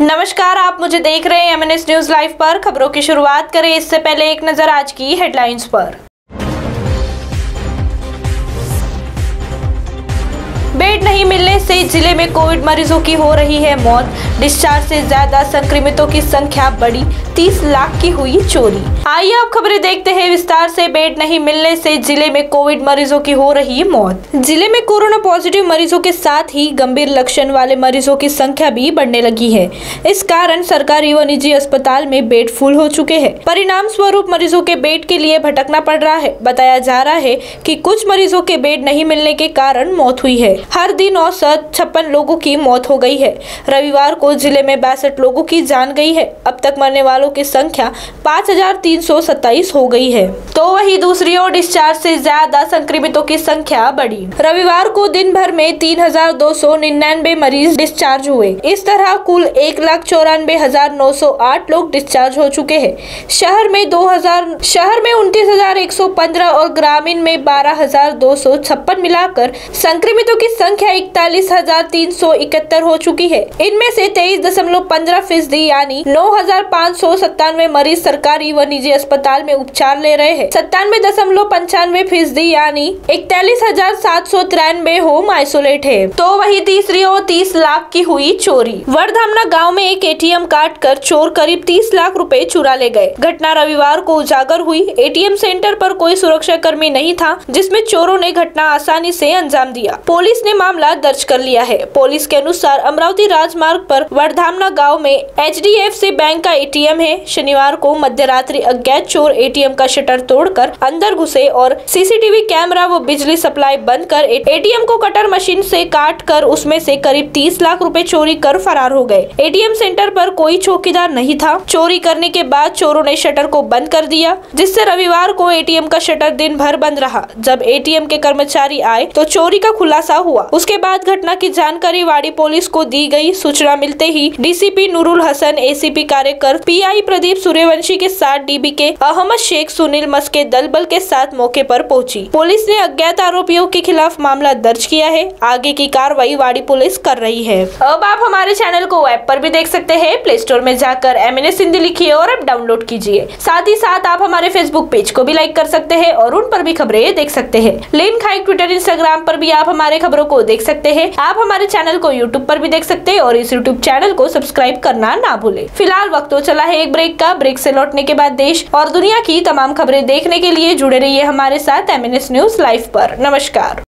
नमस्कार, आप मुझे देख रहे हैं एमएनएस न्यूज लाइव पर। खबरों की शुरुआत करें इससे पहले एक नजर आज की हेडलाइंस पर। बेड नहीं मिलने से जिले में कोविड मरीजों की हो रही है मौत। डिस्चार्ज से ज्यादा संक्रमितों की संख्या बढ़ी, 30 लाख की हुई चोरी। आइए अब खबरें देखते हैं विस्तार से। बेड नहीं मिलने से जिले में कोविड मरीजों की हो रही मौत। जिले में कोरोना पॉजिटिव मरीजों के साथ ही गंभीर लक्षण वाले मरीजों की संख्या भी बढ़ने लगी है। इस कारण सरकारी व निजी अस्पताल में बेड फुल हो चुके हैं। परिणाम स्वरूप मरीजों के बेड के लिए भटकना पड़ रहा है। बताया जा रहा है कि कुछ मरीजों के बेड नहीं मिलने के कारण मौत हुई है। हर दिन औसत 56 लोगों की मौत हो गई है। रविवार को जिले में 62 लोगों की जान गई है। अब तक मरने वालों की संख्या 5327 हो गई है। तो वहीं दूसरी ओर डिस्चार्ज से ज्यादा संक्रमितों की संख्या बढ़ी। रविवार को दिन भर में 3299 मरीज डिस्चार्ज हुए। इस तरह कुल 1,94,908 लोग डिस्चार्ज हो चुके हैं। शहर में 29,115 और ग्रामीण में 12,256 मिलाकर संक्रमितों की संख्या 41,371 हो चुकी है। इनमें से 23.15% यानी 9,597 मरीज सरकारी व निजी अस्पताल में उपचार ले रहे हैं। 97.95% यानी 41,793 होम आइसोलेट है। तो वही तीसरी ओर 30 लाख की हुई चोरी। वर्धामना गांव में एक एटीएम काट कर चोर करीब 30 लाख रुपए चुरा ले गए। घटना रविवार को उजागर हुई। एटीएम सेंटर पर कोई सुरक्षा कर्मी नहीं था, जिसमें चोरों ने घटना आसानी से अंजाम दिया। पुलिस ने मामला दर्ज कर लिया है। पुलिस के अनुसार अमरावती राजमार्ग पर वर्धामना गांव में HDFC बैंक का एटीएम है। शनिवार को मध्यरात्रि अज्ञात चोर एटीएम का शटर तोड़कर अंदर घुसे और सीसीटीवी कैमरा व बिजली सप्लाई बंद कर एटीएम को कटर मशीन से काट कर उसमें से करीब 30 लाख रुपए चोरी कर फरार हो गए। एटीएम सेंटर पर कोई चौकीदार नहीं था। चोरी करने के बाद चोरों ने शटर को बंद कर दिया, जिससे रविवार को एटीएम का शटर दिन भर बंद रहा। जब एटीएम के कर्मचारी आए तो चोरी का खुलासा हुआ। उसके बाद घटना की जानकारी वाड़ी पुलिस को दी गई। सूचना मिलते ही DCP Nurul Hasan, ACP Karyakar, PI Pradeep Suryavanshi के साथ डीबी के अहमद शेख, सुनील मस्के दल बल के साथ मौके पर पहुंची। पुलिस ने अज्ञात आरोपियों के खिलाफ मामला दर्ज किया है। आगे की कार्रवाई वाड़ी पुलिस कर रही है। अब आप हमारे चैनल को वेब पर भी देख सकते हैं। प्ले स्टोर में जाकर MNS हिंदी लिखिए और ऐप डाउनलोड कीजिए। साथ ही साथ आप हमारे फेसबुक पेज को भी लाइक कर सकते हैं और उन पर भी खबरें देख सकते हैं। लिंक है ट्विटर, इंस्टाग्राम पर भी आप हमारे खबरों को देख सकते हैं। आप हमारे चैनल को यूट्यूब पर भी देख सकते हैं और इस यूट्यूब चैनल को सब्सक्राइब करना ना भूलें। फिलहाल वक्त तो चला है एक ब्रेक का। ब्रेक से लौटने के बाद देश और दुनिया की तमाम खबरें देखने के लिए जुड़े रहिए हमारे साथ MNS न्यूज लाइव पर। नमस्कार।